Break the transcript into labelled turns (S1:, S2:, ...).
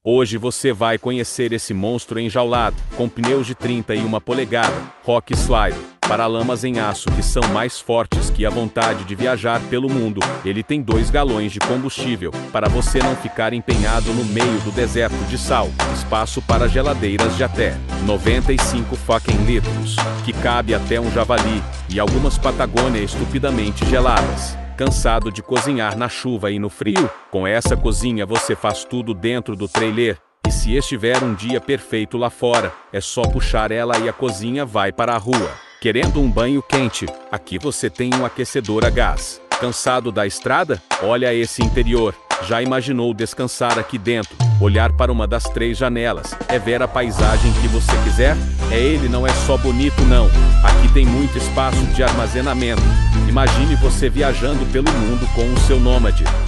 S1: Hoje você vai conhecer esse monstro enjaulado, com pneus de 31 polegadas, Rock Slide, paralamas em aço que são mais fortes que a vontade de viajar pelo mundo. Ele tem 2 galões de combustível, para você não ficar empenhado no meio do deserto de sal, espaço para geladeiras de até 95 fucking litros, que cabe até um javali, e algumas Patagônia estupidamente geladas. Cansado de cozinhar na chuva e no frio? Com essa cozinha você faz tudo dentro do trailer, e se estiver um dia perfeito lá fora, é só puxar ela e a cozinha vai para a rua. Querendo um banho quente? Aqui você tem um aquecedor a gás. Cansado da estrada? Olha esse interior. Já imaginou descansar aqui dentro? Olhar para uma das 3 janelas, é ver a paisagem que você quiser? Ele não é só bonito não, aqui tem muito espaço de armazenamento. Imagine você viajando pelo mundo com o seu Nômade.